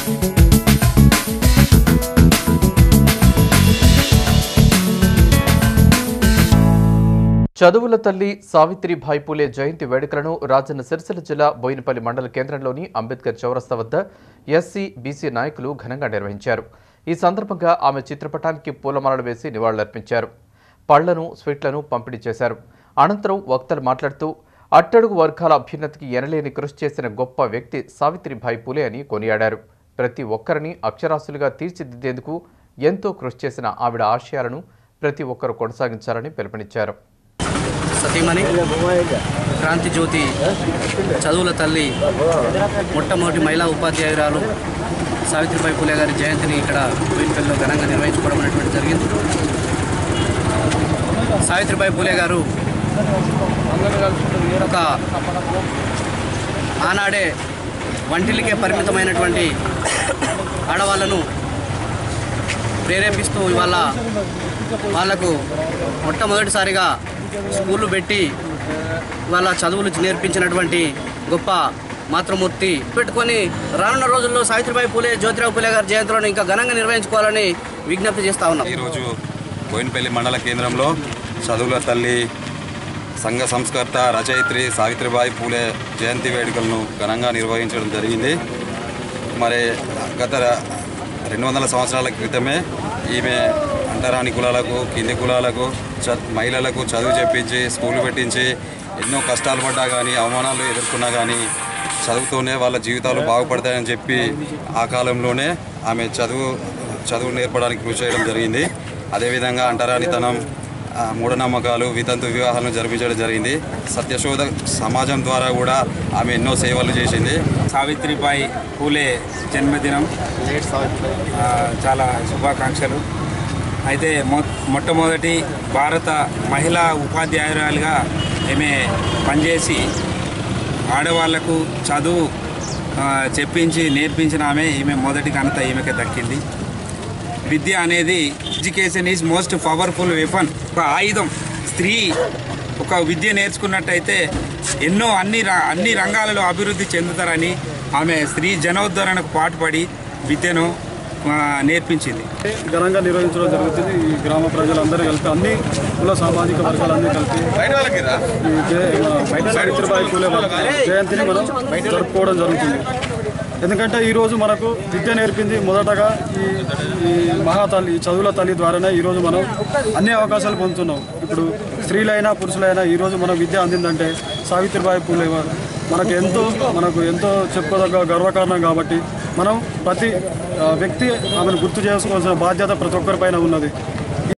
చదువుల తల్లి సావిత్రిబాయి పూలే జయంతి వేడుకలను రాజన్న సిరిసిల్ల జిల్లా బోయినపల్లి మండల కేంద్రంలోని అంబేద్కర్ చౌరస్తా వద్ద ఎస్సీ బీసీ నాయకులు ఘనంగా నిర్వహించారు. ఈ సందర్భంగా ఆమె చిత్రపటానికి పూలమాలలు వేసి నివాళులర్పించారు. పళ్లను, స్వీట్లను పంపిణీ చేశారు. అనంతరం వక్తలు మాట్లాడుతూ అట్టడుగు వర్గాల అభ్యున్నతికి ఎనలేని కృషి చేసిన గొప్ప వ్యక్తి సావిత్రిబాయి పూలే అని కొనియాడారు. ప్రతి ఒక్కరిని అక్షరాస్యులుగా తీర్చిదిద్దేందుకు ఎంతో కృషి చేసిన ఆవిడ ఆశయాలను ప్రతి ఒక్కరూ కొనసాగించాలని పిలుపునిచ్చారు. సతీమణి క్రాంతి జ్యోతి చదువుల తల్లి మొట్టమొదటి మహిళా ఉపాధ్యాయురాలు సావిత్రిబాయి పూలే గారి జయంతిని ఇక్కడ బోయినపల్లిలో ఘనంగా నిర్వహించుకోవడం అనేటువంటి జరిగింది. సావిత్రిబాయి పూలే గారు ఒక ఆనాడే వంటిలికే పరిమితమైనటువంటి ఆడవాళ్లను ప్రేరేపిస్తూ ఇవాళ వాళ్లకు మొట్టమొదటిసారిగా స్కూళ్ళు పెట్టి వాళ్ళ చదువులు నేర్పించినటువంటి గొప్ప మాతృమూర్తి పెట్టుకొని రానున్న రోజుల్లో సావిత్రిబాయి పూలే జ్యోతిరావు పూలే గారి జయంతిని ఇంకా ఘనంగా నిర్వహించుకోవాలని విజ్ఞప్తి చేస్తా ఉన్నాం. ఈరోజు బోయినపల్లి మండల కేంద్రంలో చదువుల తల్లి సంఘ సంస్కర్త రచయిత్రి సావిత్రిబాయి పూలే జయంతి వేడుకలను ఘనంగా నిర్వహించడం జరిగింది. మరి గత 200 సంవత్సరాల క్రితమే ఈమె అంటరాని కులాలకు, కింది కులాలకు, మహిళలకు చదువు చెప్పించి స్కూలు పెట్టించి ఎన్నో కష్టాలు పడ్డా కానీ, అవమానాలు ఎదుర్కొన్నా కానీ చదువుతోనే వాళ్ళ జీవితాలు బాగుపడతాయని చెప్పి ఆ కాలంలోనే ఆమె చదువు నేర్పడానికి కృషి చేయడం జరిగింది. అదేవిధంగా అంటరానితనం, మూఢనమ్మకాలు, వితంతు వివాహాలను జరిపించడం జరిగింది. సత్యశోధ సమాజం ద్వారా కూడా ఆమె ఎన్నో సేవలు చేసింది. సావిత్రిబాయి పూలే జన్మదినం చాలా శుభాకాంక్షలు. అయితే మొట్టమొదటి భారత మహిళా ఉపాధ్యాయురాలుగా ఈమె పనిచేసి ఆడవాళ్లకు చదువు చెప్పించి నేర్పించిన ఈమె మొదటి ఘనత ఈమెకి దక్కింది. విద్య అనేది education is most powerful weapon, ఒక ఆయుధం. స్త్రీ ఒక విద్య నేర్చుకున్నట్టయితే ఎన్నో అన్ని రంగాలలో అభివృద్ధి చెందుతారని ఆమె స్త్రీ జనోద్ధరణకు పాటుపడి విద్యను నేర్పించింది. ఘనంగా నిర్వహించడం జరుగుతుంది. ఈ గ్రామ ప్రజలందరూ కలిపి అన్ని కుల సామాజిక వర్గాలన్నీ కలిపి సావిత్రిబాయి పూలే జయంతిని మనం జరుపుకోవడం జరుగుతుంది. ఎందుకంటే ఈరోజు మనకు విద్య నేర్పింది మొదటగా ఈ మహాతల్లి, ఈ చదువుల తల్లి ద్వారానే ఈరోజు మనం అన్ని అవకాశాలు పొందుతున్నాం. ఇప్పుడు స్త్రీలైనా పురుషులైనా ఈరోజు మనం విద్య అందిందంటే సావిత్రిబాయి పూలే మనకు ఎంతో చెప్పుకోదగ్గ గర్వకారణం. కాబట్టి మనం ప్రతి వ్యక్తి ఆమెను గుర్తు చేసుకోవాల్సిన బాధ్యత ప్రతి ఒక్కరిపైన ఉన్నది.